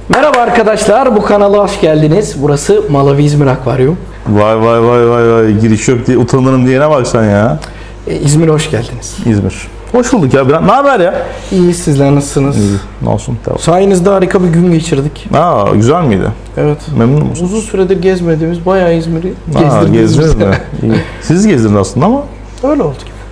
Merhaba arkadaşlar, bu kanala hoş geldiniz. Burası Malawi İzmir Akvaryum. Vay giriş yok diye utanırım diyene bak sen ya. İzmir'e hoş geldiniz. İzmir. Hoş bulduk ya. Ne haber ya? İyi, sizler nasılsınız? İyi. Ne olsun? Tamam. Sayenizde harika bir gün geçirdik. Güzel miydi? Evet. Memnun musun? Uzun süredir gezmediğimiz bayağı İzmir'i gezdiniz mi? İyi. Siz gezdirdiniz aslında ama. Öyle oldu gibi.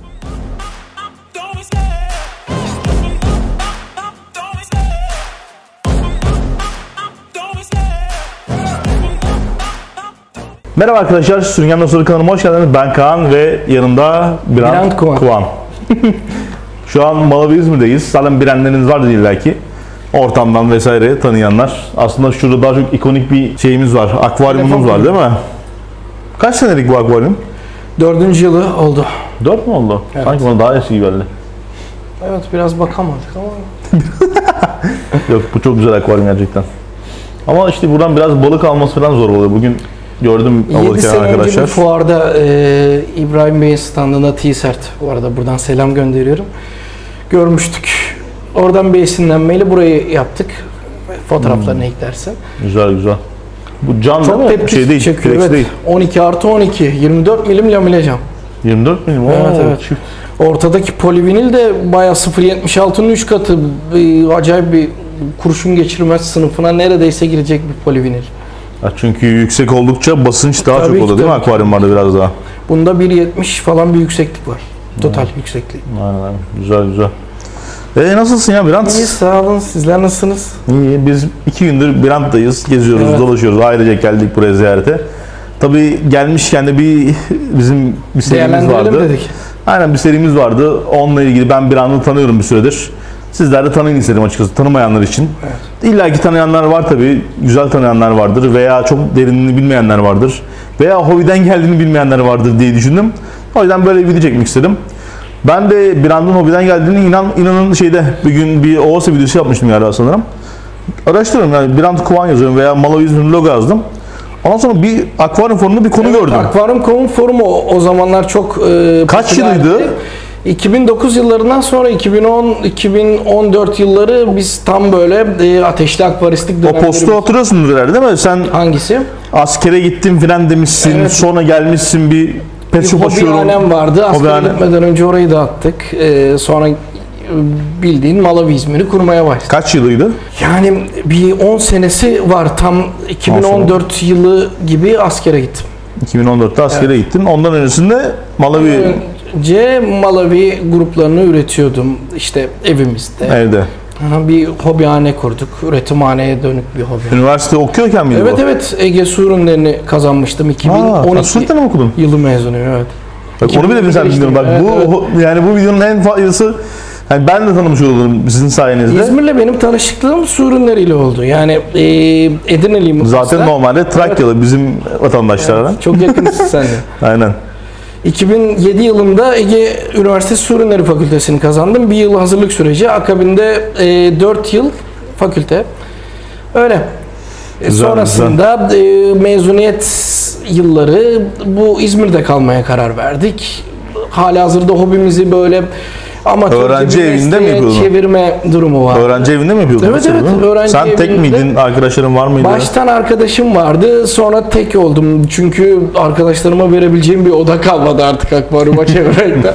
Merhaba arkadaşlar, Sürüngen'den sonra kanalıma hoş geldiniz. Ben Kaan ve yanımda Birant Kuvan. Şu an Malawi İzmir'deyiz. Zaten bilenleriniz vardır illaki. Ortamdan vesaire tanıyanlar. Aslında şurada daha çok ikonik bir şeyimiz var. Akvaryumumuz var değil mi? Kaç senelik bu akvaryum? 4. yılı oldu. 4 mü oldu? Evet. Sanki bana daha eski geldi. Evet, biraz bakamadık ama. Yok, bu çok güzel akvaryum gerçekten. Ama işte buradan biraz balık alması falan zor oluyor. Bugün gördüm 7 sene arkadaşlar. önce bir fuarda İbrahim Bey'in standında T-Sert, bu arada buradan selam gönderiyorum, görmüştük. Oradan bir esinlenmeyle burayı yaptık. Fotoğraflarını eklersen. Güzel. Bu cam Çok değil mi? tepki Değil, çekiyor. flex Evet. değil. 12+12, 24 milim lamine cam. 24 milim? Evet. Çift. Ortadaki polivinil de bayağı 0.76'nın 3 katı, acayip bir kurşun geçirmez sınıfına neredeyse girecek bir polivinil. Ya çünkü yüksek oldukça basınç daha Tabii çok oluyor değil mi tabii. akvaryumlarda biraz daha? Bunda 1.70 falan bir yükseklik var. Total yüksekliği. Aynen. Güzel. Nasılsın ya Birant? İyi, sağ olun. Sizler nasılsınız? İyi. Biz 2 gündür Birant'tayız. Geziyoruz, Evet. dolaşıyoruz. Ayrıca geldik buraya ziyarete. Tabii gelmişken de bizim bir serimiz vardı. Dedik. Aynen, bir serimiz vardı. Onunla ilgili ben Birant'ı tanıyorum bir süredir. Sizler de tanıyın istedim açıkçası, tanımayanlar için. Evet. İlla ki tanıyanlar var tabii, güzel tanıyanlar vardır veya çok derinini bilmeyenler vardır. Veya hobiden geldiğini bilmeyenler vardır diye düşündüm. O yüzden böyle bir video çekmek istedim. Ben de Birant'ın hobiden geldiğini inanın bir gün bir OOSA videosu yapmıştım galiba sanırım. Araştırıyorum yani, Birant Kuvan yazıyorum veya Malawi İzmir logo yazdım. Ondan sonra bir akvaryum forumunda bir konu gördüm. Akvaryum forumu o zamanlar çok Kaç yılıydı? 2009 yıllarından sonra 2010-2014 yılları biz tam böyle ateşli akvaristlik dönemleri. O postu hatırlıyorsunuz herhalde değil mi? Sen hangisi? Askere gittim filan demişsin. Evet. Sonra gelmişsin bir pet shop açıyorum. Hobihanem vardı. Askere gitmeden önce orayı dağıttık. Sonra bildiğin Malawi İzmir'i kurmaya başladık. Kaç yılıydı? Yani bir 10 senesi var. Tam 2014 yılı gibi askere gittim. 2014'te askere gittin. Ondan öncesinde Malawi... Malawi gruplarını üretiyordum işte evimizde. Evde. Bir hobihane kurduk. Üretimhaneye dönük bir hobi. Üniversite okuyorken miydi bu? Evet. Ege Su Ürünlerini kazanmıştım. 2012 mı okudun? yılı mezunuyum, evet. Bak, onu bile bilsen bilmiyorum. Bak evet. Yani bu videonun en fazlası, yani ben de tanımış olurum sizin sayenizde. İzmir'le benim tanışıklığım su ürünleriyle oldu. Yani Edirne'liyim. Zaten normalde Trakyalı bizim vatandaşlara. Evet, çok yakınsın sen de. Aynen. 2007 yılında Ege Üniversitesi Su Ürünleri Fakültesini kazandım. Bir yıl hazırlık süreci. Akabinde 4 yıl fakülte. Öyle. Sonrasında mezuniyet yılları bu İzmir'de kalmaya karar verdik. Halihazırda hobimizi böyle öğrenci evinde mi yapıyordun? Çevirme durumu var. Öğrenci evinde mi yapıyordun? Evet. Öğrenci Sen evinde. tek miydin? Arkadaşların var mıydı? Baştan arkadaşım vardı. Sonra tek oldum. Çünkü arkadaşlarıma verebileceğim bir oda kalmadı artık akvaryuma çevirmekte.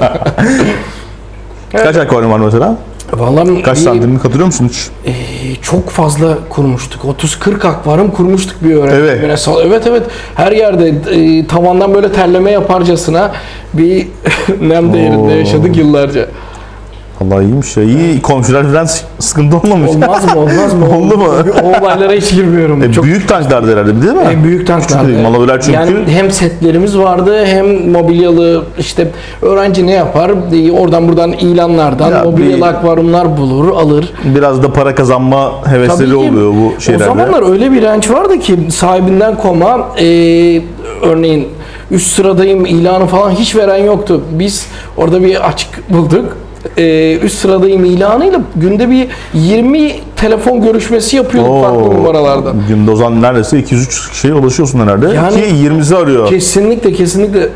Evet. Kaç akvaryum var mesela? Vallahi kaç santimlik hatırlıyor musun hiç? Çok fazla kurmuştuk. 30-40 akvaryum kurmuştuk bir öğrencimine. Evet. Her yerde tavandan böyle terleme yaparcasına bir nem değerinde yaşadık yıllarca. Allah iyiymiş ya. İyi komşular falan sıkıntı olmamış. Olmaz mı? Oldu mu? O olaylara hiç girmiyorum. Çok büyük tanklardı herhalde değil mi? Büyük tanklardı. Çünkü... Yani hem setlerimiz vardı hem mobilyalı, işte öğrenci ne yapar? Oradan buradan ilanlardan mobilyalı akvaryumlar bulur, alır. Biraz da para kazanma hevesleri oluyor bu şeylerde. O zamanlar öyle bir renç vardı ki sahibinden koma, örneğin üst sıradayım ilanı falan hiç veren yoktu. Biz orada bir açık bulduk. Üst sıradayım ilanıyla günde bir 20 telefon görüşmesi yapıyorduk farklı numaralardan. Günde o zaman neredeyse 200-300 kişiye ulaşıyorsun herhalde. Yani, ki 20'si arıyor. Kesinlikle.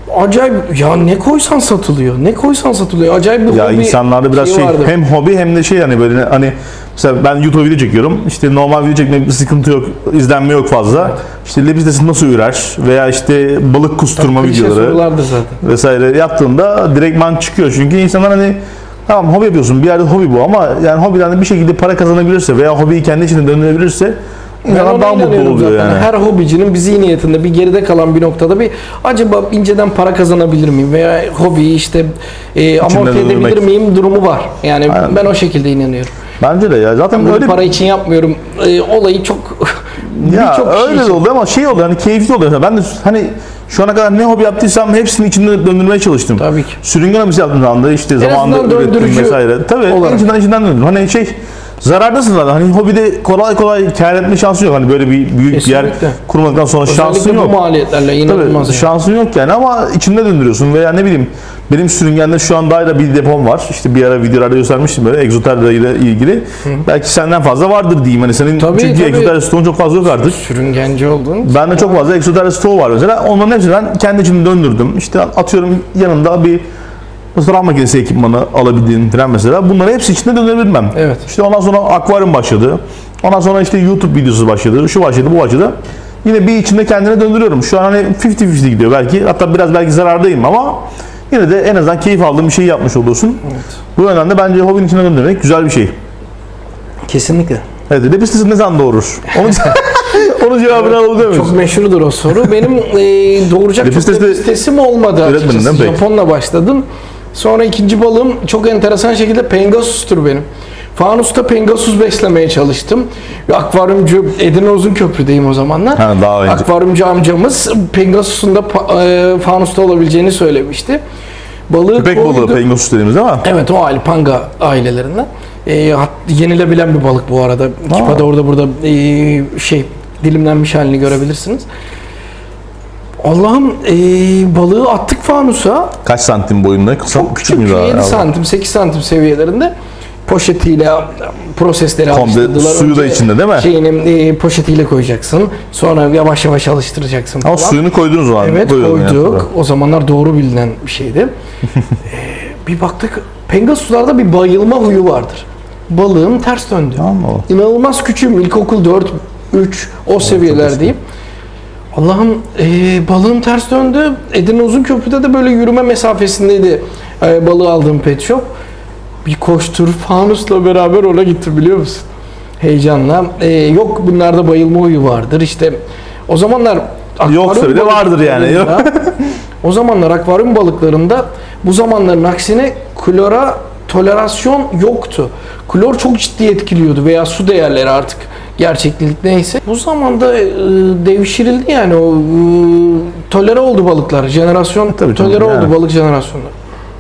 acayip ya, ne koysan satılıyor. Ne koysan satılıyor. Acayip bir Ya hobi insanlarda biraz şey vardı. hem hobi hem de şey hani böyle hani mesela ben YouTube video çekiyorum. İşte normal video çekmek sıkıntı yok. İzlenme yok fazla. İşte lepistesin nasıl ürer veya işte balık kusturma Klişe videoları sorulardır zaten. vesaire yaptığında direktman çıkıyor. Çünkü insanlar hani tamam hobi yapıyorsun, bir yerde hobi bu ama yani hobiden de bir şekilde para kazanabilirse veya hobiyi kendi içinde döndürebilirse Ben insanlar ona daha mutlu inanıyorum oluyor zaten. yani. Her hobicinin bir zihniyetinde, bir geride kalan bir noktada bir acaba inceden para kazanabilir miyim veya hobiyi işte amorti edebilir döndürmek. miyim durumu var. Yani Aynen. ben o şekilde inanıyorum. Bence de ya zaten Bunu öyle para için yapmıyorum. Olayı çok ya birçok kişi öyle de için. oluyor ama şey oluyor hani keyifli oluyor. Mesela ben de hani şu ana kadar ne hobi yaptıysam hepsini içinde döndürmeye çalıştım. Tabii ki. Sürüngen hobisi yaptığım zaman da işte zamanında azından ürettim döndürücü vesaire. Tabii olarak. içinden döndüm. Hani şey zarardasın zaten. Hani hobide kolay kolay kâr etme şansın yok. Hani böyle bir büyük bir yer Kesinlikle. kurmadıktan sonra şansın Özellikle bu yok. maliyetlerle inanılmaz. Tabii yani. şansın yok yani ama içinde döndürüyorsun veya ne bileyim benim sürüngende şu an daire bir depom var. İşte bir ara videolarda göstermiştim böyle egzoterra ile ilgili. Belki senden fazla vardır diyeyim. Hani senin Tabii, çünkü tabii. egzoterra stoğun çok fazla yok artık. Sürüngenci olduğun. Bende çok fazla egzoterra stoğu var mesela. Onların hepsini ben kendi içimde döndürdüm. İşte atıyorum yanımda bir fotoğraf makinesi ekipmanı alabildiğim falan mesela. Bunları hepsi içinde döndürebilmem. Evet. İşte ondan sonra akvaryum başladı. Ondan sonra işte YouTube videosu başladı. Şu başladı, bu başladı. Yine bir içinde kendine döndürüyorum. Şu an hani 50-50 gidiyor belki. Hatta biraz belki zarardayım ama yine de en azından keyif aldığım bir şey yapmış oluyorsun. Evet. Bu yönden de bence hobinin içine döndürmek güzel bir şey. Kesinlikle. Evet, lepistesi ne zaman doğurur? Onun cevabını alabiliyor muyuz? Çok meşhurdur o soru. Benim doğuracak çok Lepistesi de lepistesim olmadı üretmedin açıkçası. değil mi pek? Japonla başladım. Sonra ikinci balığım çok enteresan şekilde Pegasus'tur benim. Fanusta Pegasus beslemeye çalıştım. Akvaryumcu Edirne Uzunköprü'deyim o zamanlar. Ha, daha önce. Akvaryumcu amcamız Pegasus'un da fanusta olabileceğini söylemişti. Balığı Köpek balığı koydu. Pegasus dediğimiz ama Evet, o aile Panga ailelerinden. Yenilebilen bir balık bu arada. Kipa'da orada burada dilimlenmiş halini görebilirsiniz. Allah'ım balığı attık fanusa. kaç santim boyunda? Kısa, Çok küçük küçük, mü daha? 7 santim 8 santim seviyelerinde poşetiyle prosesleri Komple alıştırdılar. suyu da Önce içinde değil mi? Şeyini poşetiyle koyacaksın. Sonra yavaş yavaş alıştıracaksın Ama falan. suyunu koydunuz o zaman. Evet, Koyuyordun yani. koyduk. O zamanlar doğru bilinen bir şeydi. Bir baktık Pegasus'larda bir bayılma huyu vardır. Balığım ters döndü. Tamam mı? İnanılmaz küçüğüm. İlkokul 4, 3 o seviyelerdeyim. Allah'ım balığım ters döndü. Edirne Uzunköprü'de de böyle yürüme mesafesindeydi balığı aldığım pet shop. Bir koştur fanusla beraber ona gittim, biliyor musun? Heyecanla. Yok, bunlarda bayılma huyu vardır. İşte o zamanlar Yoksa bile vardır yani. balıklarında- O zamanlar akvaryum balıklarında bu zamanların aksine klora tolerasyon yoktu. Klor çok ciddi etkiliyordu veya su değerleri artık gerçeklik neyse. Bu zamanda devşirildi yani o tolere oldu balıklar. Jenerasyon Tabii, tolere yani. oldu balık jenerasyonları.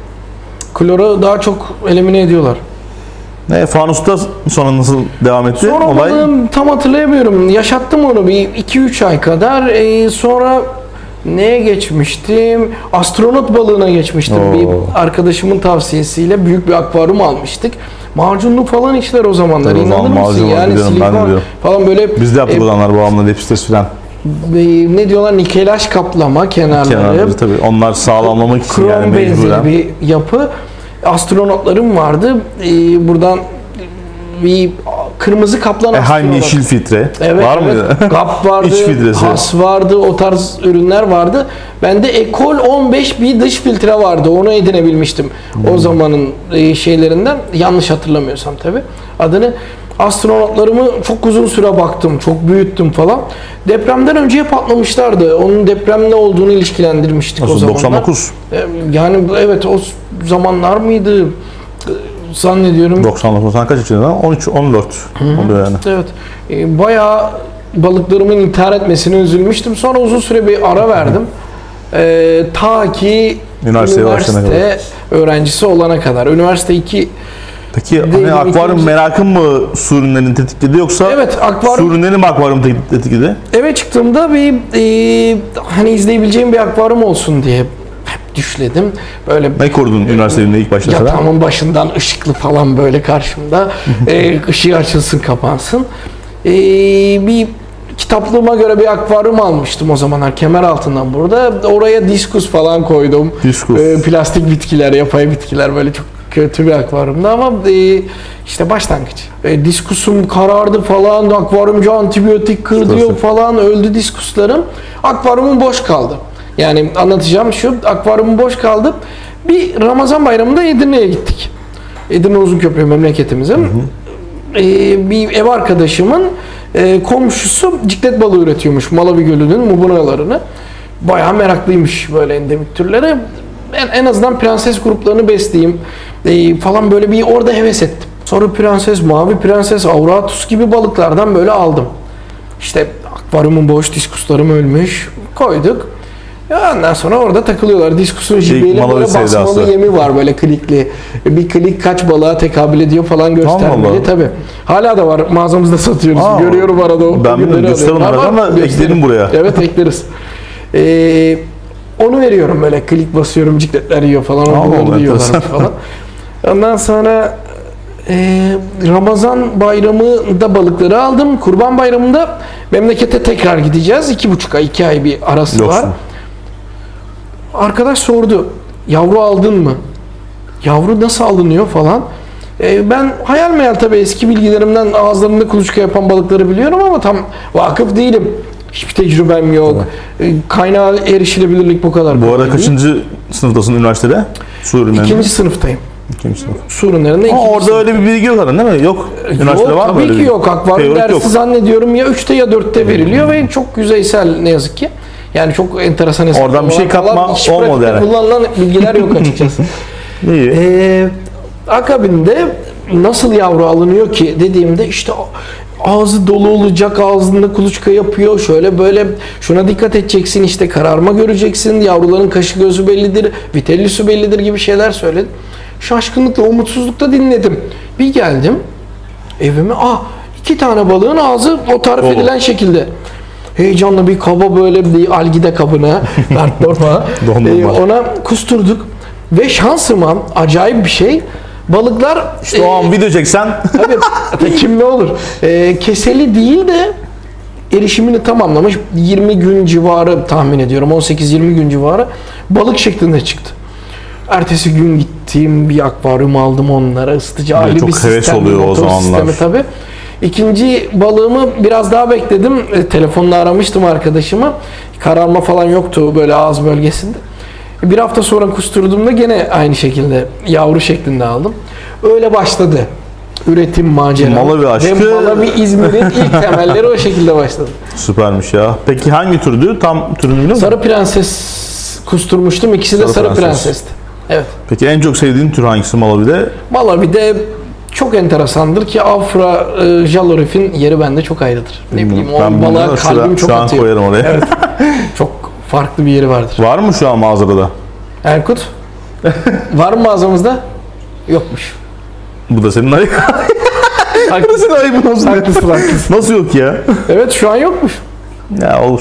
Klora daha çok elimine ediyorlar. Fanusta sonra nasıl devam etti Sonra olay? balığım tam hatırlayamıyorum. Yaşattım onu bir 2-3 ay kadar. Sonra neye geçmiştim? Astronot balığına geçmiştim. Oo. Bir arkadaşımın tavsiyesiyle büyük bir akvaryum almıştık. Macunlu falan işler o zamanlar. Tabii o zaman İnanır mısın? macun var, Yani biliyorum, ben de silikon biliyorum. falan böyle Biz de yaptık o zamanlar babamla lepistes falan. ne diyorlar, nikelaj kaplama kenarları. Kenarları tabii. Onlar sağlamlamak için Krom yani benzeri mecburen. bir yapı. Astronotlarım vardı. Buradan bir kırmızı kaplan Heim astronot. yeşil filtre. Evet, Var evet. mıydı? GAP vardı, İç filtresi. Has vardı, o tarz ürünler vardı. Bende Ekol 15 bir dış filtre vardı. Onu edinebilmiştim. O zamanın şeylerinden. Yanlış hatırlamıyorsam tabii. Adını. Astronotlarımı çok uzun süre baktım. Çok büyüttüm falan. Depremden önceye patlamışlardı. Onun deprem ne olduğunu ilişkilendirmiştik o Nasıl, zamanlar. 99? Yani evet, o zamanlar mıydı? Zannediyorum. 99 sen kaç yaşındaydın? 13 14 oluyor yani. Evet. Bayağı balıklarımın intihar etmesine üzülmüştüm. Sonra uzun süre bir ara verdim. Ta ki Üniversiteye başlayana üniversite öğrencisi olana kadar. Üniversite 2 Peki hani Değil, akvaryum ikinci- merakın mı su ürünlerini tetikledi yoksa Evet, akvaryum- su ürünleri mi akvaryum tetikledi? eve çıktığımda bir hani izleyebileceğim bir akvaryum olsun diye hep düşledim. Böyle Ne kurdun üniversitede ilk başta sana? yatağımın başından ışıklı falan böyle karşımda ışığı açılsın kapansın. Bir kitaplığıma göre bir akvaryum almıştım o zamanlar kemer altından burada. Oraya diskus falan koydum. Diskus. Plastik bitkiler, yapay bitkiler böyle çok kötü bir akvaryumda ama işte başlangıç. Diskusum karardı falan, akvaryumcu antibiyotik kır falan, öldü diskuslarım. Akvaryumum boş kaldı. Yani anlatacağım şu, akvaryumum boş kaldı. Bir Ramazan bayramında Edirne'ye gittik. Edirne Uzunköprü memleketimizin. Bir ev arkadaşımın komşusu ciklet balığı üretiyormuş Malavi Gölü'nün mubunalarını. Bayağı meraklıymış böyle endemik türlere. En azından prenses gruplarını besleyeyim falan böyle bir orada heves ettim. Sonra prenses, mavi prenses, auratus gibi balıklardan böyle aldım. İşte akvaryumun boş, diskuslarım ölmüş. Koyduk. Ondan sonra orada takılıyorlar. Diskusun jibeyle böyle basmalı yemi var böyle klikli. Bir klik kaç balığa tekabül ediyor falan göstermeli tabi. Hala da var mağazamızda satıyoruz. Görüyorum arada o. Ben bilmiyorum gösterim ama eklerim buraya. Evet ekleriz. Onu veriyorum böyle klik basıyorum cikletler yiyor falan. Onları yiyorlar falan. Ondan sonra Ramazan bayramında balıkları aldım. Kurban bayramında memlekete tekrar gideceğiz. 2,5 ay, 2 ay bir arası var. Arkadaş sordu. Yavru aldın mı? Yavru nasıl alınıyor falan. Ben hayal meyal tabii eski bilgilerimden ağızlarında kuluçka yapan balıkları biliyorum ama tam vakıf değilim. Hiçbir tecrübem yok. Kaynağa erişilebilirlik bu kadar. Bu arada kaçıncı sınıftasın üniversitede? Su ürünlerinde. 2. sınıftayım. 2. sınıf. Su ürünlerinde 2. Orada öyle bir bilgi yok herhalde değil mi? Yok. Üniversitede var mı tabii öyle ki yok. Akvaryum dersi yok. zannediyorum ya 3'te ya 4'te veriliyor ve çok yüzeysel ne yazık ki. Yani çok enteresan hesaplar. Oradan bir şey kapma olmadı yani. Kullanılan bilgiler yok açıkçası. İyi. Akabinde nasıl yavru alınıyor ki dediğimde işte ağzı dolu olacak, ağzında kuluçka yapıyor, şöyle böyle şuna dikkat edeceksin, işte kararma göreceksin, yavruların kaşı gözü bellidir, vitellüsü bellidir gibi şeyler söyledi. Şaşkınlıkla, umutsuzlukla dinledim. Bir geldim evime, 2 tane balığın ağzı o tarif edilen şekilde. Heyecanla bir kaba böyle bir algide kabına ona kusturduk ve şansıma acayip bir şey, balıklar işte o an video çeksen tabii kim ne olur keseli değil de erişimini tamamlamış 20 gün civarı tahmin ediyorum, 18-20 gün civarı balık şeklinde çıktı. Ertesi gün gittim bir akvaryum aldım onlara, ısıtıcı ayrı bir sistem, oluyor o zamanlar. Tabii. İkinci balığımı biraz daha bekledim. Telefonla aramıştım arkadaşımı. Kararma falan yoktu böyle ağız bölgesinde. Bir hafta sonra kusturduğumda gene aynı şekilde yavru şeklinde aldım. Öyle başladı üretim macera. Malavi aşkı. Ve Malavi İzmir'in ilk temelleri o şekilde başladı. Süpermiş ya. Peki hangi türdü? Tam türünü biliyor musun? Sarı prenses kusturmuştum. İkisi de sarı prensesti. Evet. Peki en çok sevdiğin tür hangisi Malavi'de? Malavi'de çok enteresandır ki Afra Jalorif'in yeri bende çok ayrıdır. Ne bileyim o balığa kalbim çok atıyor. Şu an koyarım oraya. Evet. Çok farklı bir yeri vardır. Var mı şu an mağazada? Erkut? Var mı mağazamızda? Yokmuş. Bu da senin ayıbın. Bu da senin ayıbın olsun. Haklısın. Nasıl yok ya? Evet şu an yokmuş. Ya olur.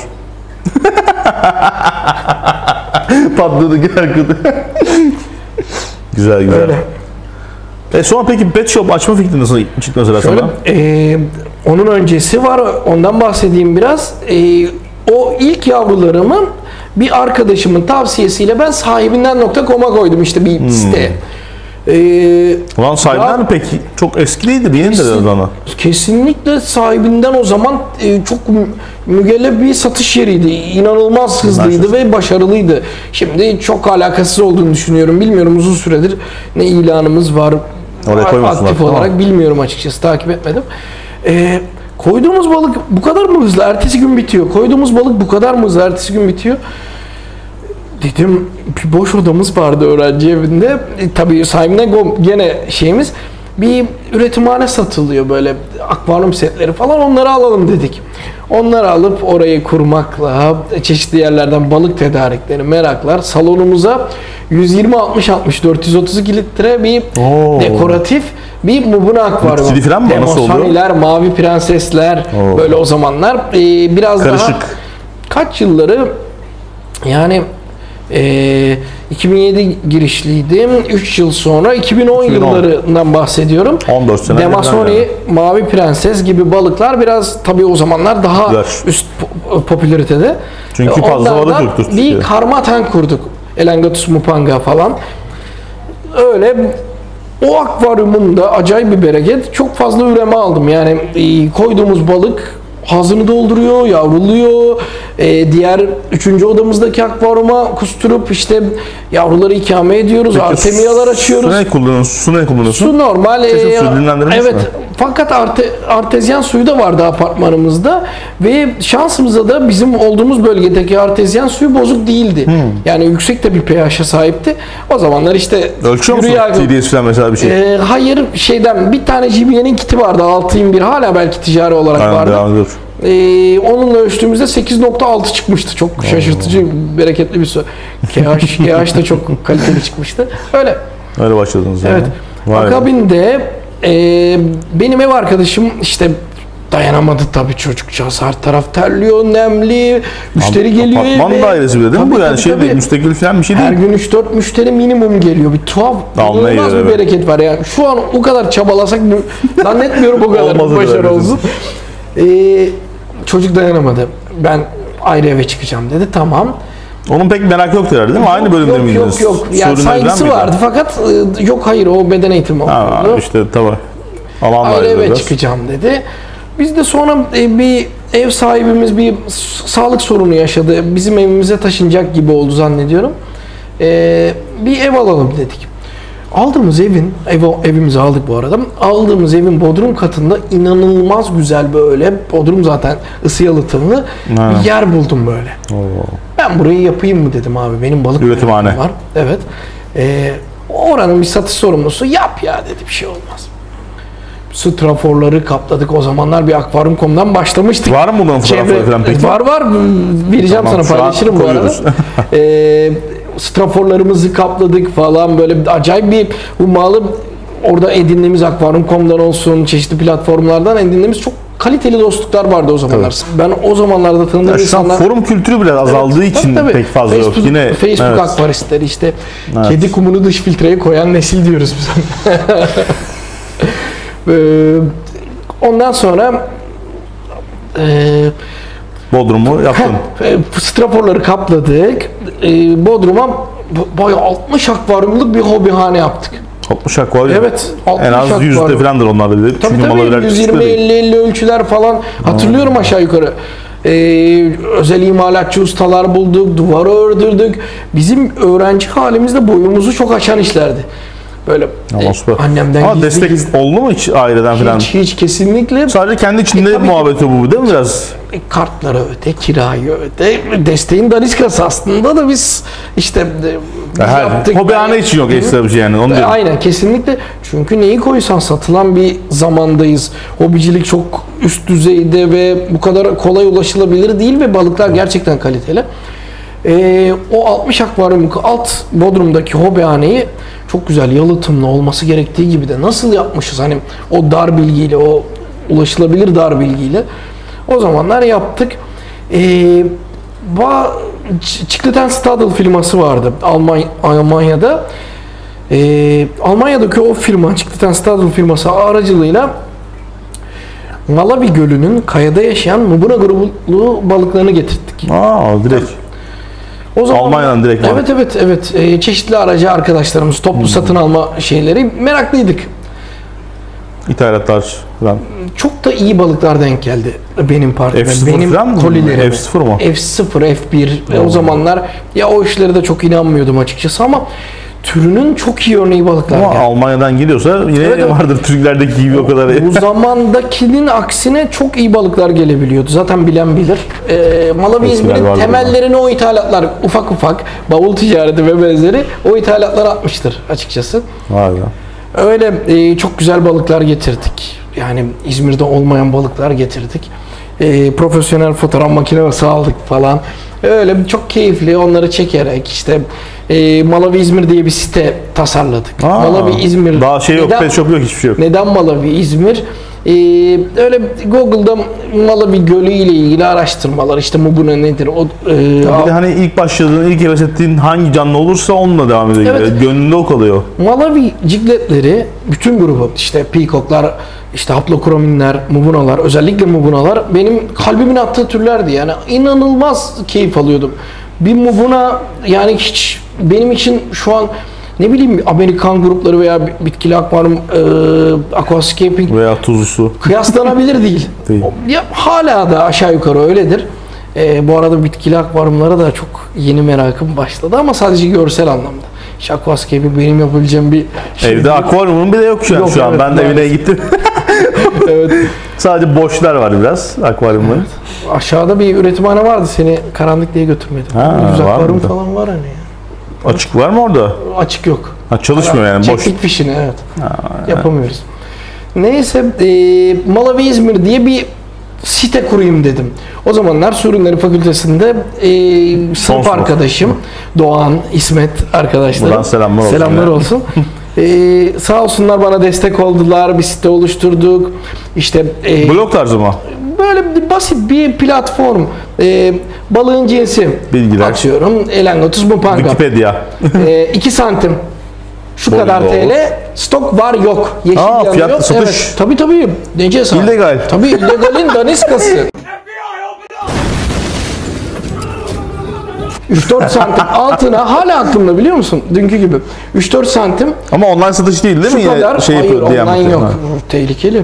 Patladı Erkut. Güzel. Öyle. Sonra peki pet shop açma fikri nasıl çıktı mesela sana? Onun öncesi var. Ondan bahsedeyim biraz. O ilk yavrularımı bir arkadaşımın tavsiyesiyle ben sahibinden.com'a koydum işte bir site. Ulan sahibinden mi peki? Çok eski değildir. Yeni de bana. Kesinlikle sahibinden o zaman çok mügellef bir satış yeriydi. İnanılmaz hızlıydı ve başarılıydı. Şimdi çok alakasız olduğunu düşünüyorum. Bilmiyorum uzun süredir ne ilanımız var aktif olarak bilmiyorum açıkçası. Takip etmedim. Koyduğumuz balık bu kadar mı hızlı? Ertesi gün bitiyor. Koyduğumuz balık bu kadar mı hızlı? Ertesi gün bitiyor. Dedim bir boş odamız vardı öğrenci evinde. Tabii sahibinden gene şeyimiz bir üretimhane satılıyor böyle akvaryum setleri falan, onları alalım dedik. Onları alıp orayı kurmakla çeşitli yerlerden balık tedarikleri, meraklar salonumuza 120-60-60 432 litre bir dekoratif bir mubuna akvaryum. Demosaniler, mavi prensesler böyle o zamanlar biraz karışık. Daha kaç yılları yani 2007 girişliydim. 3 yıl sonra 2010 yıllarından bahsediyorum. 14 sene. Demasoni, Mavi Prenses gibi balıklar biraz tabii o zamanlar daha üst popülaritede. Çünkü fazla balık yoktur. Bir karmaten kurduk. Elengatus mupanga falan. Öyle o akvaryumumda acayip bir bereket. Çok fazla üreme aldım. Yani koyduğumuz balık hazını dolduruyor, yavruluyor. Diğer 3. odamızdaki akvaryuma kusturup işte yavruları ikame ediyoruz. Peki, artemiyalar açıyoruz. Su ne kullanıyorsun? Su normal. Çeşme suyu dinlendirilmiş evet. mi? Fakat artezyen suyu da vardı apartmanımızda ve şansımıza da bizim olduğumuz bölgedeki artezyen suyu bozuk değildi. Yani yüksek de bir pH'e sahipti. O zamanlar işte ölçüyor musun? TDS falan mesela bir şey. Hayır, bir tane GB'nin kiti vardı. 6'in hala belki ticari olarak vardı. Onunla ölçtüğümüzde 8.6 çıkmıştı. Çok şaşırtıcı, bereketli bir su. KH da çok kaliteli çıkmıştı. Öyle başladınız yani. Evet. Akabinde benim ev arkadaşım işte dayanamadı tabii çocukcağız. Her taraf terliyor, nemli, müşteri geliyor. Apartman dairesi bile değil mi bu yani? Değil, müstakil falan bir şey değil. Her gün 3-4 müşteri minimum geliyor. Bir tuhaf, inanılmaz bir bereket var yani. Şu an o kadar çabalasak zannetmiyorum o kadar başarı olsun. Çocuk dayanamadı. Ben ayrı eve çıkacağım dedi. Tamam. Onun pek merak yoktu herhalde değil mi? Aynı bölümde miydiniz? Yok. Yani saygısı vardı fakat hayır o beden eğitimi oldu. İşte tabii. Ayrı eve çıkacağım dedi. Biz de sonra bir ev sahibimiz bir sağlık sorunu yaşadı. Bizim evimize taşınacak gibi oldu zannediyorum. Bir ev alalım dedik. Aldığımız evimizi aldık bu arada. Aldığımız evin bodrum katında inanılmaz güzel böyle, bodrum zaten ısı yalıtımlı bir yer buldum böyle. Ben burayı yapayım mı dedim abi, benim balık üretimhane var. Evet. Oranın bir satış sorumlusu yap ya dedi, bir şey olmaz. Straforları kapladık. O zamanlar bir Akvaryum.com'dan başlamıştık. Var mı bundan fotoğrafları falan peki? Var. Vereceğim sana, paylaşırım bu arada. Straforlarımızı kapladık falan, böyle acayip bir hummalı orada edindiğimiz Akvaryum.com'dan olsun, çeşitli platformlardan edindiğimiz çok kaliteli dostluklar vardı o zamanlar. Evet. Ben o zamanlarda tanıdığım insanlar... Forum kültürü bile azaldığı için tabii. Pek fazla yok. Yine Facebook akvaristleri işte. Evet. Kedi kumunu dış filtreye koyan nesil diyoruz biz. Ondan sonra Bodrum'u yaptın. Straforları kapladık. Bodrum'a bayağı 60 akvaryumluk bir hobihane yaptık. 60 akvaryum? Evet. En az 100'de falandır onlar da. Tabii 120-50 ölçüler falan. Hatırlıyorum aşağı yukarı. Özel imalatçı ustalar bulduk, duvarı ördürdük. Bizim öğrenci halimizde boyumuzu çok aşan işlerdi. Böyle annemden ama destek oldu mu hiç aileden falan? Hiç kesinlikle. Sadece kendi içinde muhabbeti bu değil mi biraz? Kartları öde, kirayı öde. Desteğin daniskası aslında da biz işte yaptık. Hobihane için yok ekstra bir şey yani. Onu aynen, kesinlikle. Çünkü neyi koysan satılan bir zamandayız. Hobicilik çok üst düzeyde ve bu kadar kolay ulaşılabilir değil ve balıklar gerçekten kaliteli. O 60 akvaryum alt bodrumdaki hobihaneyi çok güzel yalıtımlı olması gerektiği gibi de nasıl yapmışız, hani o dar bilgiyle, o ulaşılabilir dar bilgiyle o zamanlar yaptık. Chicletenstadel firması vardı Almanya'da. Almanya'daki o firma, Chicletenstadel firması aracılığıyla Malawi Gölü'nün kayada yaşayan Mubuna grublu balıklarını getirttik. Direkt. O zaman Almanya'dan direkt var. Evet. Çeşitli aracı arkadaşlarımız, toplu satın alma şeyleri, meraklıydık. İthalatlar falan. Çok da iyi balıklar denk geldi benim partime. Benim kolilerime. F0 mu? F0, F1. O zamanlar ya o işlere de çok inanmıyordum açıkçası ama türünün çok iyi örneği balıklar ama geldi. Almanya'dan geliyorsa yine vardır Türklerdeki gibi o kadar. Bu zamandakinin aksine çok iyi balıklar gelebiliyordu. Zaten bilen bilir. Malawi İzmir'in temellerini o ithalatlar ufak bavul ticareti ve benzeri o ithalatlar atmıştır açıkçası. Vay be. Öyle çok güzel balıklar getirdik. Yani İzmir'de olmayan balıklar getirdik. Profesyonel fotoğraf makinesi aldık falan. Öyle çok keyifli, onları çekerek işte Malawi İzmir diye bir site tasarladık. Malawi İzmir. Daha şey yok, pet shop yok, hiçbir şey yok. Neden Malawi İzmir? Öyle Google'da Malawi Gölü ile ilgili araştırmalar, işte Mubuna nedir? Bir de hani ilk başladığın, ilk heves ettiğin hangi canlı olursa onunla devam ediyor. Evet. Gönlünde o kalıyor. Malawi cikletleri bütün grubu, işte peacocklar, işte haplokrominler, mubunalar, özellikle mubunalar benim kalbimin attığı türlerdi. Yani inanılmaz keyif alıyordum. Bir mubuna yani hiç benim için şu an ne bileyim Amerikan grupları veya bitkili akvaryum, aquascaping Veya tuzlu su. kıyaslanabilir değil. Değil. Ya, hala da aşağı yukarı öyledir. Bu arada bitkili akvaryumlara da çok yeni merakım başladı ama sadece görsel anlamda. İşte aquascaping benim yapabileceğim bir şey Evde değil. akvaryumun bile yok şu an. Yok, Şu an evet, ben de evine maalesef. gittim. Evet. Sadece boşlar var biraz akvaryumların. Aşağıda bir üretimhane vardı, seni karanlık diye götürmedim. Ha, Güzel var akvaryum mıydı? falan var hani. Açık var mı orada? Açık yok. Ha, çalışmıyor yani boş. Çektik fişini, evet. Yapamıyoruz. Neyse, Malawi İzmir diye bir site kurayım dedim. O zamanlar Su Ürünleri Fakültesi'nde sınıf sınıf. arkadaşım Doğan, İsmet arkadaşlarım. Buradan selamlar olsun Selamlar ya. olsun. Sağ olsunlar, bana destek oldular. Bir site oluşturduk. İşte Blog tarzı mı? böyle bir basit bir platform. Balığın cinsi. Bilgiler. Atıyorum. Elangotus mupanga. Wikipedia. 2 santim. Şu Boy kadar bol. TL. Stok var yok. Yeşil yanıyor. fiyatlı satış. Evet. Tabii. Nece sana? İllegal. Tabii illegalin daniskası. 3-4 santim altına hala aklımda, biliyor musun? Dünkü gibi. 3-4 santim Ama online satış değil mi? şu Yine kadar. şey Hayır, yapıyor diye online anlatıyor. yok. Ha. Tehlikeli.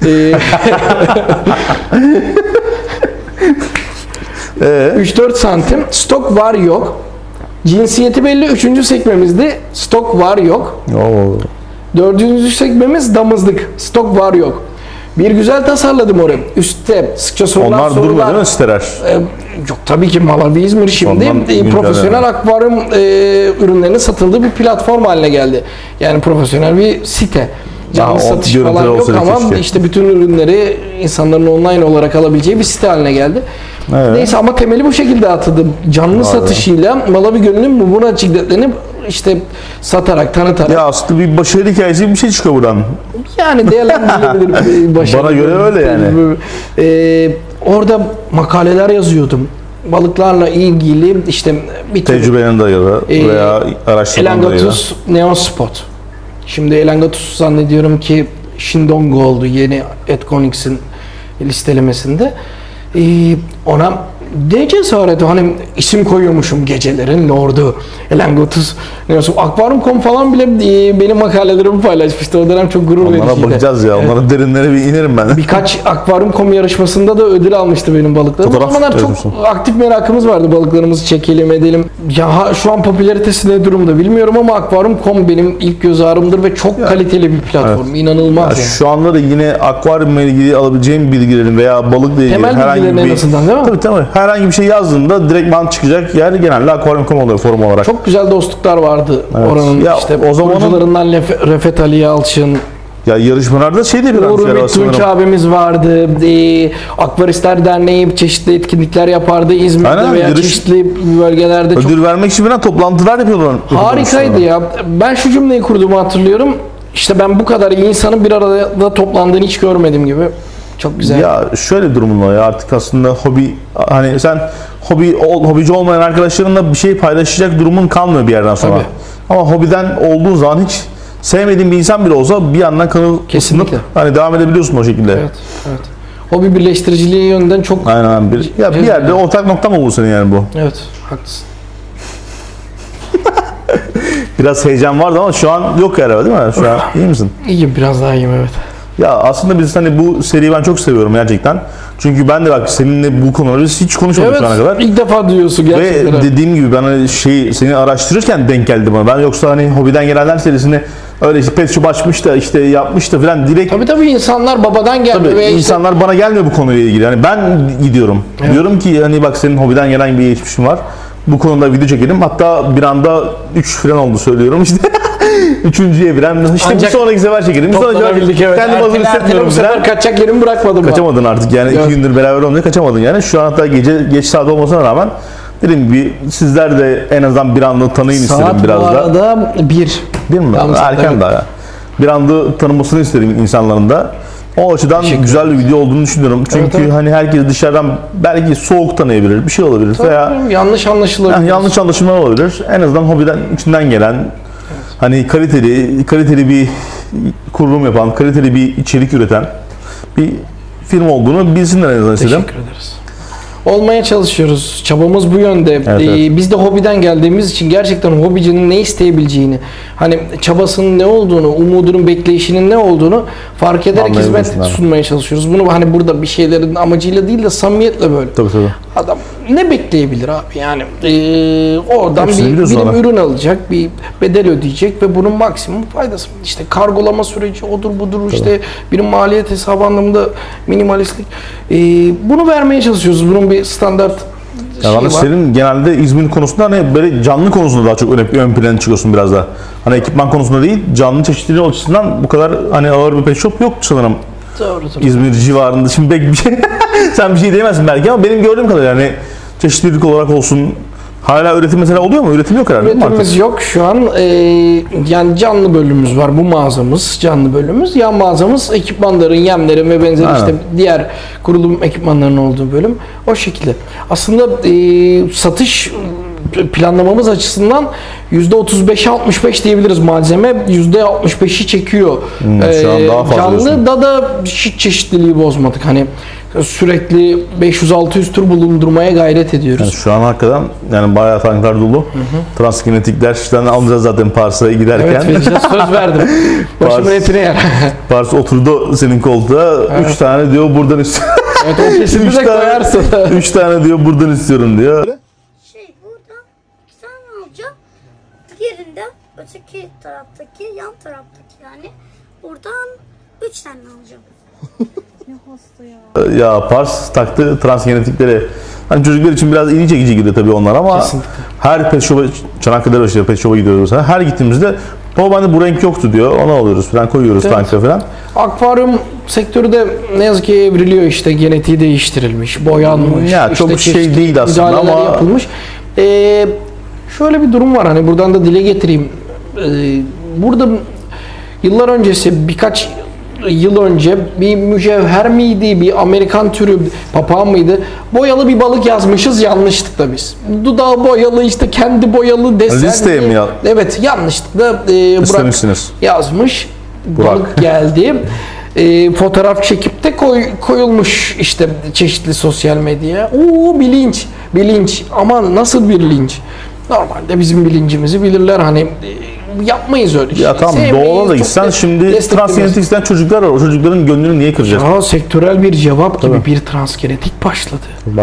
3-4 santim stok var yok. Cinsiyeti belli. 3. sekmemizde stok var yok. Oo. 4. sekmemiz damızlık. Stok var yok. Bir güzel tasarladım orayı. Üstte sıkça sorular Onlar durmuyor sorular. değil mi siteler? Yok tabii ki Malawi İzmir şimdi Ondan güncel profesyonel yani. akvaryum ürünlerinin satıldığı bir platform haline geldi. Yani profesyonel bir site. Canlı o satış görüntüler falan yok olsaydı ama keşke. işte bütün ürünleri insanların online olarak alabileceği bir site haline geldi. Evet. Neyse, ama temeli bu şekilde atıldı. Canlı satışıyla Malawi Gölü'nün mubuna cikletlerini işte satarak, tanıtarak. Ya aslında bir başarı hikayesi gibi bir şey çıkıyor buradan. Yani değerlendirilebilir bir başarı. Bana göre öyle yani. Orada makaleler yazıyordum. Balıklarla ilgili işte bir tür Tecrübenin dayalı veya araştırmanın dayalı. Elangotus neonspot. Şimdi Elangotus zannediyorum ki Shindongo oldu yeni Edconics'in listelemesinde. Ona ne cesareti, hani isim koyuyormuşum, gecelerin lordu Elangotus neonspot. Akvaryum.com falan bile benim makalelerimi paylaşmıştı. O dönem çok gurur Onlara vericiydi. bakacağız ya. Onların derinlerine bir inerim ben. Birkaç Akvaryum.com yarışmasında da ödül almıştı benim balıklarım. O Fotoğraf zamanlar çok veriyorsun. aktif merakımız vardı, balıklarımızı çekelim edelim. Ya şu an popülaritesi ne durumda bilmiyorum ama Akvaryum.com benim ilk göz ağrımdır ve çok kaliteli bir platform. İnanılmaz yani. Şu anda da yine akvaryumla ilgili alabileceğim bilgilerin veya balıkla ilgili Temel herhangi bilgilerin bir en azından, değil mi? Tabii. Herhangi bir şey yazdığında direktman çıkacak yer genelde akvaryum.com oluyor forum olarak. Çok güzel dostluklar vardı Evet. oranın, Ya işte o zamanın- kurucularından Refet Ali Yalçın, Ya yarışmalarda şey de biraz Uğur yer Ümit Tunç aslında. abimiz vardı. Akvaristler Derneği çeşitli etkinlikler yapardı İzmir'de Aynen, veya yarış- çeşitli bölgelerde. Çok Ödül vermek için falan toplantılar yapıyorlar. harikaydı ya. Ben şu cümleyi kurduğumu hatırlıyorum. İşte ben bu kadar iyi insanın bir arada toplandığını hiç görmedim gibi. Çok güzel. Ya şöyle durumun var ya, artık aslında hobi, hani sen hobici olmayan arkadaşlarınla bir şey paylaşacak durumun kalmıyor bir yerden sonra. Tabii. Ama hobiden olduğu zaman hiç sevmediğin bir insan bile olsa bir yandan kanı Kesinlikle. ısınıp hani devam edebiliyorsun o şekilde. Evet. Hobi birleştiriciliği yönden çok. Aynen bir yerde ortak nokta mı olur senin yani bu? Evet, haklısın. Biraz heyecan vardı ama şu an yok galiba, değil mi? Şu an iyi misin? İyiyim, biraz daha iyiyim, evet. Ya aslında biz hani bu seriyi ben çok seviyorum gerçekten. Çünkü ben de bak seninle bu konuları biz hiç konuşmadık Evet, şu ana kadar. ilk defa duyuyorsun gerçekten. Ve dediğim gibi ben hani seni araştırırken denk geldi bana. Ben yoksa hani hobiden gelenler serisini öyle işte pet shop açmış da işte yapmış da falan direkt Tabii insanlar babadan geldi tabii ve insanlar bana gelmiyor bu konuyla ilgili. Yani ben gidiyorum. Evet. Diyorum ki hani bak senin hobiden gelen bir geçmişin var. Bu konuda video çekelim. Hatta bir anda 3 falan oldu söylüyorum işte. Üçüncüye biren işte Ancak bir sonraki sefer çekelim. Bir sonraki toplanabildik, evet. Kendim hazır Ertele hissetmiyorum bu sefer falan. kaçacak yerimi bırakmadım ben. Kaçamadın artık yani Evet. 2 gündür beraber olunca kaçamadın yani. Şu an hatta geç saat olmasına rağmen dedim bir sizler de en azından bir anda tanıyın istedim Saat biraz bu da. arada 1. Değil mi? Yalnız Erken evet. daha ya. Bir anda tanınmasını istedim insanların da. O açıdan güzel bir video olduğunu düşünüyorum. Çünkü evet. hani herkes dışarıdan belki soğuk tanıyabilir, bir şey olabilir veya yanlış anlaşılabilir. Yanlış anlaşılmalar olabilir. En azından hobiden içinden gelen hani kaliteli bir kurulum yapan, kaliteli bir içerik üreten bir film olduğunu bilsinler en azından istedim. Teşekkür ederiz. Olmaya çalışıyoruz. Çabamız bu yönde. Evet. Biz de hobiden geldiğimiz için gerçekten hobicinin ne isteyebileceğini, hani çabasının ne olduğunu, umudunun, bekleyişinin ne olduğunu fark ederek hizmet sunmaya çalışıyoruz. Bunu hani burada bir şeylerin amacıyla değil de samimiyetle böyle. Tabii. Adam ne bekleyebilir abi yani oradan bir ürün alacak, bir bedel ödeyecek ve bunun maksimum faydası. İşte kargolama süreci odur budur işte bir maliyet hesabı anlamında minimalistlik. Bunu vermeye çalışıyoruz. Bunun bir standart şey var. Senin genelde İzmir konusunda hani böyle canlı konusunda daha çok ön plana çıkıyorsun biraz da. Hani ekipman konusunda değil, canlı çeşitliliği açısından bu kadar hani ağır bir pet shop yok sanırım. Doğru. İzmir civarında. Şimdi pek bir şey sen bir şey diyemezsin belki ama benim gördüğüm kadarıyla yani çeşitlilik olarak olsun hala üretim mesela oluyor mu? Üretim yok herhalde. Üretimimiz yok şu an. Yani canlı bölümümüz var. Bu mağazamız canlı bölümümüz. Yan mağazamız ekipmanların, yemlerin ve benzeri işte diğer kurulum ekipmanlarının olduğu bölüm. O şekilde. Aslında satış planlamamız açısından %35'e 65 diyebiliriz malzeme. %65'i çekiyor. Şu an daha fazla canlı da çeşitliliği bozmadık. Hani sürekli 500-600 tür bulundurmaya gayret ediyoruz. Yani şu an hakikaten yani bayağı tanklar dolu. Transkinetiklerden alacağız zaten Pars'a giderken. Evet vereceğiz. Söz verdim. Başımın etine yer. Pars oturdu senin koltuğa. 3 tane diyor buradan istiyorum. Evet o kesinlikle koyarsın. 3 tane diyor buradan istiyorum diyor. Buradan 2 tane alacağım. Diğerinden öteki taraftaki, yan taraftaki yani. Buradan 3 tane alacağım. Ne hasta ya. Ya Pars taktı transgenetikleri. Hani çocuklar için biraz ilgi çekici gidiyor tabii onlar ama kesinlikle. Her pet shop'a, Çanakkale'de başlıyor pet shop'a gidiyoruz mesela. Her gittiğimizde baba bende bu renk yoktu diyor. Onu alıyoruz falan koyuyoruz tankta falan. Akvaryum sektörü de ne yazık ki evriliyor işte genetiği değiştirilmiş, boyanmış. Ya işte çok şey değil aslında ama yapılmış. Şöyle bir durum var hani buradan da dile getireyim. Burada yıllar öncesi birkaç yıl önce bir mücevher miydi, bir Amerikan türü papağan mıydı? Boyalı bir balık yazmışız, yanlışlıkla biz. Dudağı boyalı, işte kendi boyalı desen. Listeye mi ya? Evet, yanlışlıkla Burak yazmış. Burak. Balık geldi. Fotoğraf çekip de koyulmuş işte çeşitli sosyal medyaya. Oo bilinç. Ama nasıl bir linç? Normalde bizim bilincimizi bilirler hani yapmayız öyle şey. Ya tamam doğala da gitsen şimdi transgenetik isteyen çocuklar var. O çocukların gönlünü niye kıracağız? Ya sektörel bir cevap gibi bir transgenetik başladı.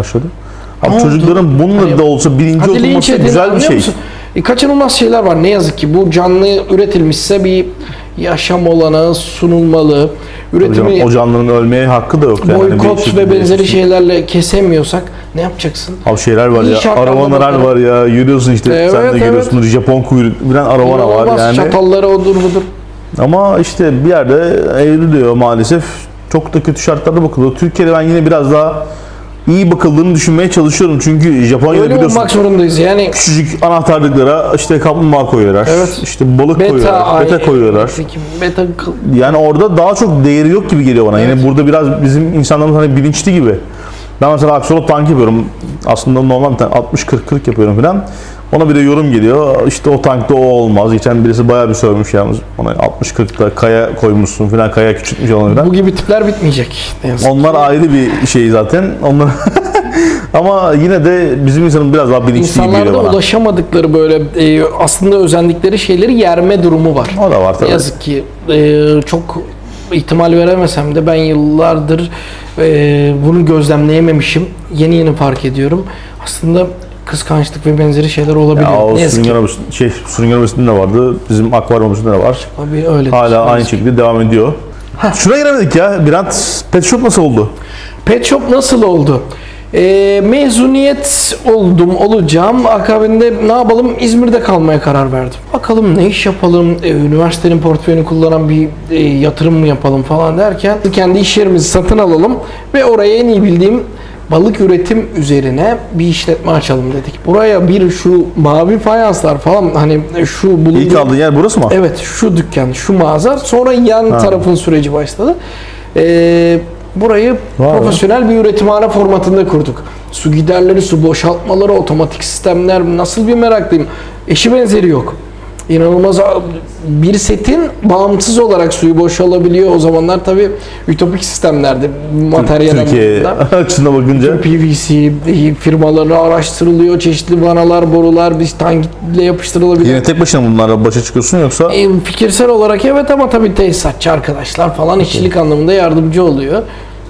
Ama çocukların bununla hani, da olsa bilinci oturması güzel bir şey. Kaçınılmaz şeyler var ne yazık ki. Bu canlı üretilmişse bir yaşam olanağı sunulmalı. Üretimi o canlının ölmeye hakkı da yok. Boykot yani ve benzeri şeylerle kesemiyorsak ne yapacaksın? Abi şeyler var ya, aravanalar var ya, yürüyorsun işte evet, sen de görüyorsun Japon kuyruk bilen aravana var yani. Çatalları odur budur. Ama işte bir yerde evriliyor maalesef. Çok da kötü şartlarda bakılıyor. Türkiye'de ben yine biraz daha iyi bakıldığını düşünmeye çalışıyorum çünkü Japonya'da öyle biliyorsun. Olmak zorundayız yani. Küçücük anahtarlıklara işte kaplumbağa koyuyorlar. Evet. İşte balık koyuyorlar. Beta koyuyorlar. Beta. Yani orada daha çok değeri yok gibi geliyor bana. Evet. Yani burada biraz bizim insanlarımız hani bilinçli gibi. Ben mesela aksolot tank yapıyorum. Aslında normal bir tank 60-40 yapıyorum falan. Ona bir de yorum geliyor. İşte o tankta o olmaz. Geçen birisi bayağı bir sövmüş yalnız. Ona 60-40'da kaya koymuşsun falan. Kaya küçültmüş falan. Bu gibi tipler bitmeyecek. Onlar ayrı bir şey zaten. Onlar ama yine de bizim insanın biraz daha bilinçli gibi geliyor bana. İnsanlarda ulaşamadıkları böyle aslında özendikleri şeyleri yerme durumu var. O da var tabii. Yazık ki çok ihtimal veremesem de ben yıllardır bunu gözlemleyememişim. Yeni fark ediyorum. Aslında kıskançlık ve benzeri şeyler olabiliyor. Ya o Sürüngen Obası'nda da vardı. Bizim akvaryumumuzda da var. Tabii öyle. Hala aynı şekilde devam ediyor. Şuna giremedik ya. Birant Pet Shop nasıl oldu? Pet Shop nasıl oldu? Mezuniyet olacağım. Akabinde ne yapalım? İzmir'de kalmaya karar verdim. Bakalım ne iş yapalım? Üniversitenin portföyünü kullanan bir yatırım mı yapalım falan derken kendi iş yerimizi satın alalım ve oraya en iyi bildiğim balık üretim üzerine bir işletme açalım dedik. Buraya bir şu mavi fayanslar falan hani şu bulunduğu... İlk aldığın yer burası mı? Evet şu dükkan, şu mağaza. Sonra yan tarafın süreci başladı. Burayı Vay be. profesyonel bir üretimhane formatında kurduk. Su giderleri, su boşaltmaları, otomatik sistemler, nasıl bir meraklıyım. Eşi benzeri yok. İnanılmaz bir setin bağımsız olarak suyu boşalabiliyor. O zamanlar tabii ütopik sistemlerdi materyal Türkiye anlamında. açısına bakınca. PVC firmaları araştırılıyor. Çeşitli vanalar, borular bir tankitle yapıştırılabiliyor. Yine tek başına bunlarla başa çıkıyorsun yoksa? Fikirsel olarak evet ama tabii tesisatçı arkadaşlar falan işçilik anlamında yardımcı oluyor.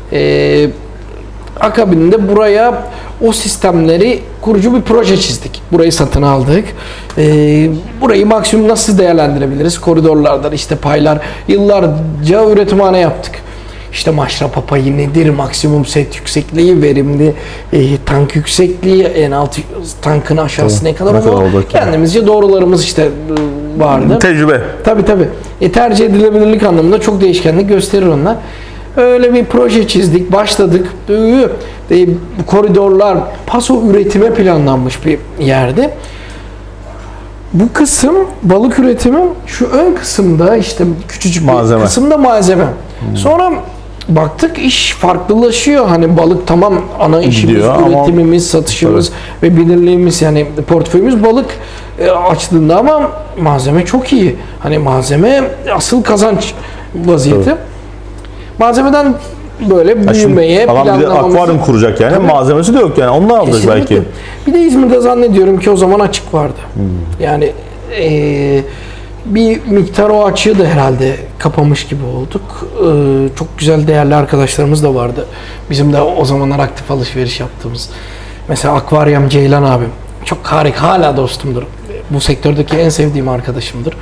Akabinde buraya o sistemleri kurucu bir proje çizdik. Burayı satın aldık. Burayı maksimum nasıl değerlendirebiliriz? Koridorlardan işte paylar. Yıllarca üretimhane yaptık. İşte maşrapa payı nedir? Maksimum set yüksekliği, verimli tank yüksekliği, en alt tankın aşağısı ne kadar olur? Kendimizce doğrularımız işte vardı. Tecrübe. Tabii tabii. Tercih edilebilirlik anlamında çok değişkenlik gösterir onlar. Öyle bir proje çizdik, başladık. Koridorlar, paso üretime planlanmış bir yerde. Bu kısım balık üretimi, şu ön kısımda işte küçücük malzeme. Bir kısımda malzeme. Sonra baktık iş farklılaşıyor. Hani balık tamam ana işimiz, üretimimiz, satışımız ve bilirliğimiz yani portföyümüz balık açtığında ama malzeme çok iyi. Hani malzeme asıl kazanç vaziyeti. Evet. Malzemeden böyle büyümeye planlamamız. Adam bir de akvaryum kuracak yani. Tabii. Malzemesi de yok yani. Ondan aldık belki. Bir de İzmir'de zannediyorum ki o zaman açık vardı. Yani bir miktar o açığı da herhalde kapamış gibi olduk. Çok güzel değerli arkadaşlarımız da vardı. Bizim de o zamanlar aktif alışveriş yaptığımız. Mesela Akvaryum Ceylan abim. Çok harika, hala dostumdur. Bu sektördeki en sevdiğim arkadaşımdır.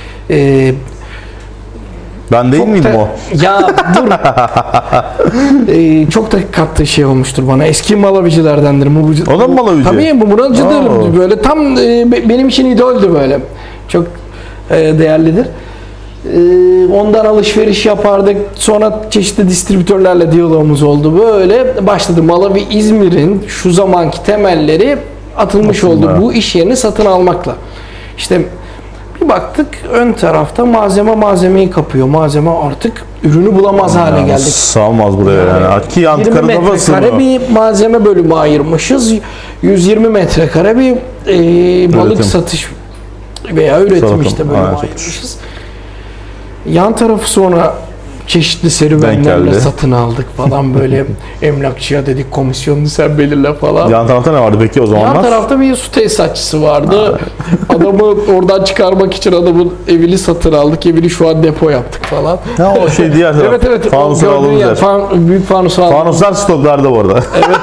Ben değil miydim o? Ya dur. Çok da kattığı şey olmuştur bana. Eski Malavicilerdendir. O da mı Malavici? Tabii bu Murancı'dır. Böyle tam benim için idoldü böyle. Çok değerlidir. Ondan alışveriş yapardık. Sonra çeşitli distribütörlerle diyalogumuz oldu. Böyle başladı. Malavi İzmir'in şu zamanki temelleri atılmış oldu. Bu iş yerini satın almakla. İşte bir baktık ön tarafta malzemeyi kapıyor. Malzeme artık ürünü bulamaz hale geldik. Sığmaz buraya yani. Ki 20 metrekare bir malzeme bölümü ayırmışız. 120 metrekare bir balık satış veya üretim işte bölümü ayırmışız. Yan tarafı sonra çeşitli serüvenlerle satın aldık falan böyle emlakçıya dedik komisyonunu sen belirle falan. Yan tarafta ne vardı peki o zamanlar? Yan tarafta bir su tesisatçısı vardı. Adamı oradan çıkarmak için adamın evini satın aldık. Evini şu an depo yaptık falan. Ha o şey diğer taraf. Evet. Fanuslar aldığımız yer. Büyük fanus aldık. Fanuslar stoklarda bu arada. Evet.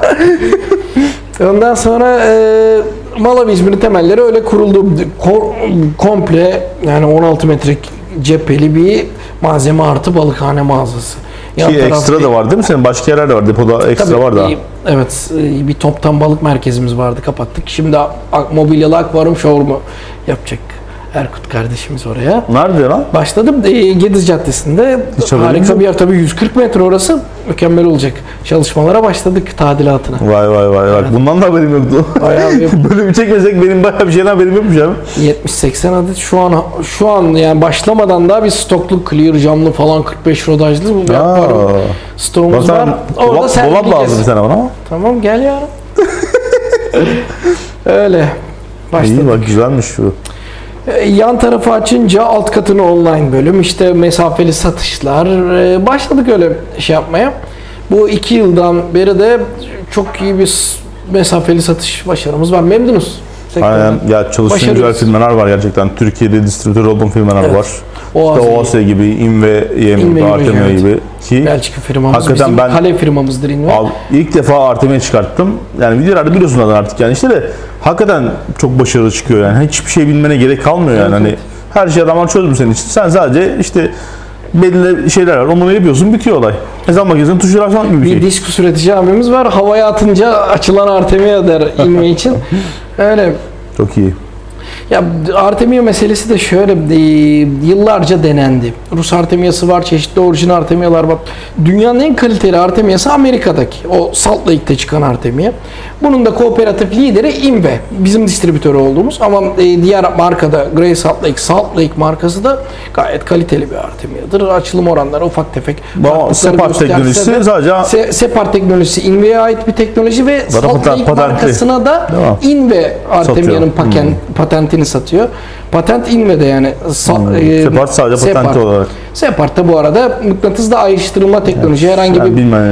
Ondan sonra Malavi İzmir'in temelleri öyle kuruldu. Komple yani 16 metre cepheli bir malzeme artı balıkhane mağazası. Ki ekstra da var değil mi senin? Başka yerler de var. Depoda ekstra var da. Evet. Bir toptan balık merkezimiz vardı. Kapattık. Şimdi mobilyalı akvaryum showroom'u yapacak Erkut kardeşimiz oraya. Nerede lan? Başladım. Gediz Caddesi'nde. Harika bir yer. Tabii 140 metre orası. Mükemmel olacak. Çalışmalara başladık tadilatına. Vay. Evet. Bundan da haberim yoktu. Bölümü çekmesek benim bayağı bir şeyden haberim yokmuş abi. 70-80 adet şu an yani başlamadan daha bir stoklu clear camlı falan 45 rodajlı bir akvaryum stoğumuz var. Orada dolap lazım bir tane bana ama. Tamam gel ya. Öyle. Başladık. İyi bak güzelmiş şu. Yan tarafı açınca alt katını online bölüm, işte mesafeli satışlar. Başladık öyle şey yapmaya. Bu 2 yıldan beri de çok iyi bir mesafeli satış başarımız var. Memnunuz. Aynen. Ya çalıştığım güzel firmalar var gerçekten. Türkiye'de distribütör olduğum firmalar var. OAS gibi, İnve, Artemia gibi. Ki Belçika firmamız, bizim kale firmamızdır İnve. İlk defa Artemia çıkarttım. Yani videolarda biliyorsun artık yani işte de hakikaten çok başarılı çıkıyor yani. Hiçbir şey bilmene gerek kalmıyor yani. Hani her şey adamlar çözmüş senin için. Sen sadece işte belirli şeyler var. Onları yapıyorsun, bitiyor olay. Hesap makinesinin tuşları açmak gibi bir şey. Bir diskus üretici abimiz var. Havaya atınca açılan Artemia der İnve için. Öyle. Çok iyi. Ya Artemia meselesi de şöyle yıllarca denendi. Rus Artemia'sı var, çeşitli orijinal Artemia'lar var. Dünyanın en kaliteli Artemia'sı Amerika'daki. O Salt Lake'te çıkan Artemia. Bunun da kooperatif lideri INVE. Bizim distribütörü olduğumuz ama diğer markada Grey Salt Lake markası da gayet kaliteli bir Artemia'dır. Açılım oranları ufak tefek. Separ teknolojisi sadece Separ teknolojisi INVE'ye ait bir teknoloji ve Salt Lake markasına da INVE Artemia'nın patentini satıyor. Patent INVE'de yani. Separ sadece patenti olarak. Separ da bu arada mıknatısla ayrıştırılma teknoloji. Herhangi bir bilmeyen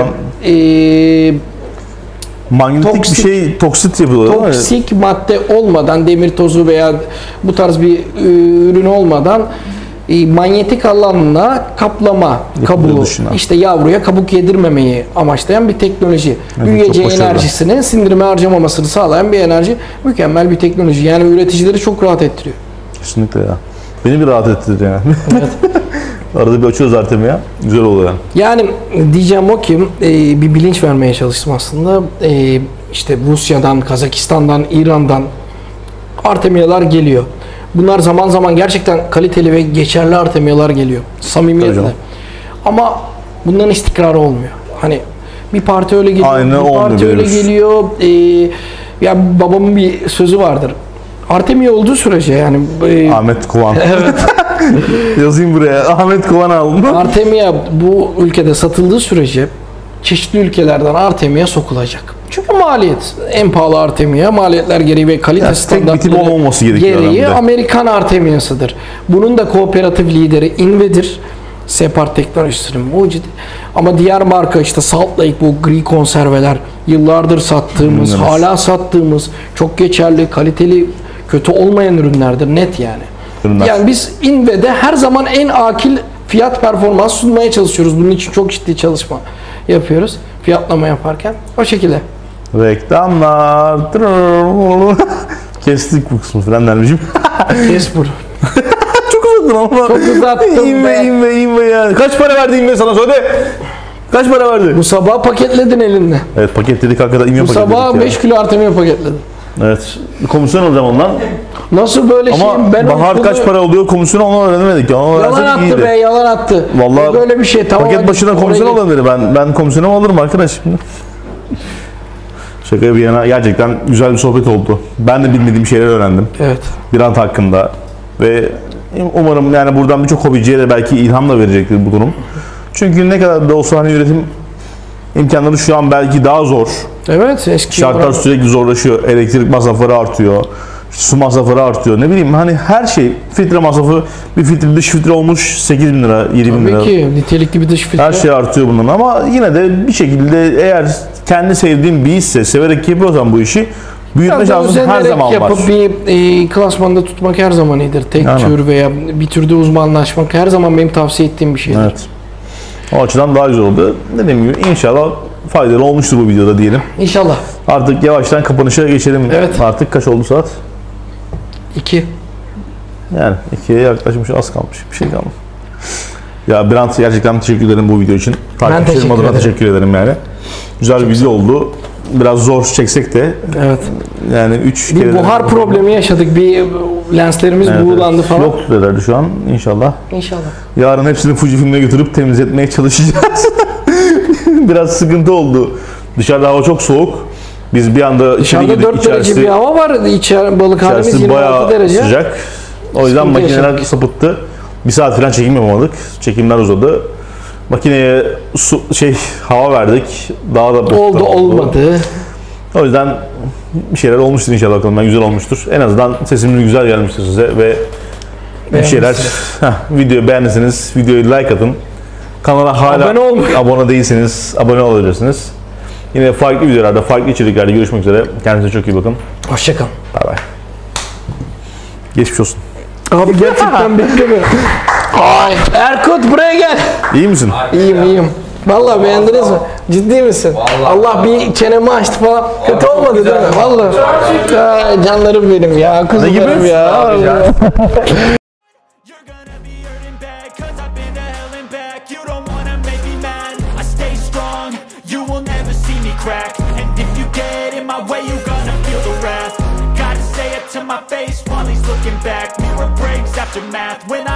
manyetik bir şey toksit yapılıyor. Toksik madde olmadan, demir tozu veya bu tarz bir ürün olmadan manyetik alanla kaplama kabuğu, işte yavruya kabuk yedirmemeyi amaçlayan bir teknoloji. Büyüyeceği enerjisini sindirime harcamamasını sağlayan bir enerji. Mükemmel bir teknoloji. Yani üreticileri çok rahat ettiriyor. Kesinlikle ya. Beni bir rahat ettirir yani. Evet. Arada bir açıyoruz Artemia. Güzel oluyor yani. Yani diyeceğim o ki bir bilinç vermeye çalıştım aslında. İşte Rusya'dan, Kazakistan'dan, İran'dan Artemia'lar geliyor. Bunlar zaman zaman gerçekten kaliteli ve geçerli Artemia'lar geliyor. Samimiyetle. Ama bunların istikrarı olmuyor. Hani bir parti öyle geliyor, bir parti öyle geliyor. Ya babamın bir sözü vardır. Artemia olduğu sürece yani... Ahmet Kuvan. Evet. Yazayım buraya. Ahmet Kuvan aldım. Artemia bu ülkede satıldığı sürece çeşitli ülkelerden Artemia sokulacak. Çünkü maliyet. En pahalı Artemia maliyetler gereği ve kalite standartları gereği Amerikan Artemia'sıdır. Bunun da kooperatif lideri INVE'dir. Separ teknolojisinin mucidi. Ama diğer marka işte Salt Lake, bu gri konserveler yıllardır sattığımız, hala sattığımız çok geçerli, kaliteli, kötü olmayan ürünlerdir. Net yani. Yani biz INVE'de her zaman en akil fiyat performans sunmaya çalışıyoruz. Bunun için çok ciddi çalışma yapıyoruz. Fiyatlama yaparken. O şekilde. Reklamlar. Kestik bu kısmı falan dermişim. Kes bunu. Çok uzattın ama. Çok uzattım İnve ya. Kaç para verdi İnve sana söyle. Kaç para verdi? Bu sabah paketledin elinde. Evet paketledik hakikaten İnve paketledik. Bu sabah 5 kilo Artemia paketledin. Evet. Komisyon alacağım ondan. Nasıl böyle şey? Ben Bahar kaç para oluyor komisyonu onu öğrenemedik. Yalan attı iyiydi. Yalan attı. Vallahi böyle bir şey. Tamam, paket başına komisyon alırım dedi. Ben komisyonumu alırım arkadaş şimdi. Şaka bir yana gerçekten güzel bir sohbet oldu. Ben de bilmediğim şeyler öğrendim. Evet. Brand hakkında ve umarım yani buradan birçok hobiciye de belki ilham da verecektir bu durum. Çünkü ne kadar da olsa hani üretim imkanları şu an belki daha zor. Evet, eski şartlar sürekli zorlaşıyor. Elektrik masrafları artıyor. Su masrafları artıyor. Ne bileyim hani her şey filtre masrafı bir filtre dış filtre olmuş 8.000 lira, 7.000 lira. Tabii ki nitelikli bir dış filtre. Her şey artıyor bundan ama yine de bir şekilde eğer kendi sevdiğin bir işse, severek yapıyorsan bu işi büyütme şansın her zaman yapıp var. Bir klasmanda tutmak her zaman iyidir. Tek tür veya bir türde uzmanlaşmak her zaman benim tavsiye ettiğim bir şeydir. Evet. O açıdan daha güzel oldu. Dediğim gibi inşallah faydalı olmuştur bu videoda diyelim. İnşallah. Artık yavaştan kapanışa geçelim. Evet. Artık kaç oldu saat? 2. Yani 2'ye yaklaşmış, az kalmış. Bir şey kalmadı. Ya Brand gerçekten teşekkür ederim bu video için. Takipçilerim adına teşekkür ederim yani. Güzel bir video oldu. Biraz zor çeksek de. Evet. Yani 3 kere. Bir buhar problemi yaşadık. Bir lenslerimiz buğulandı falan. Yok dedilerdi şu an inşallah. İnşallah. Yarın hepsini Fujifilm'e götürüp temizletmeye çalışacağız. Biraz sıkıntı oldu. Dışarıda hava çok soğuk. Biz bir anda içeri girdik. 4 derece bir hava var. Balıkhanemiz 26 derece. Sıcak. O yüzden makineler sapıttı. Bir saat falan çekim yapamadık. Çekimler uzadı. Makineye hava verdik. Daha da olmadı. O yüzden bir şeyler olmuştur inşallah bakalım. Güzel olmuştur. En azından sesim güzel gelmiştir size ve bir şeyler. Videoyu beğendiyseniz videoyu like atın. Kanala hala abone değilseniz abone olabilirsiniz. Yine farklı videolarda, farklı içeriklerde görüşmek üzere. Kendinize çok iyi bakın. Hoşça kalın. Bay bay. Geçmiş olsun. Abi gerçekten beklemiyorum. Ay, Erkut buraya gel. İyi misin? İyiyim. Vallahi beğendiniz mi? Ciddi misin? Vallahi Allah bir çenemi açtı falan. Kötü olmadı değil mi? Vallahi. Canlarım benim ya. Kuzularım ya. And if you get in my way, you gonna feel the wrath. Gotta say it to my face while looking back, mirror breaks after math. When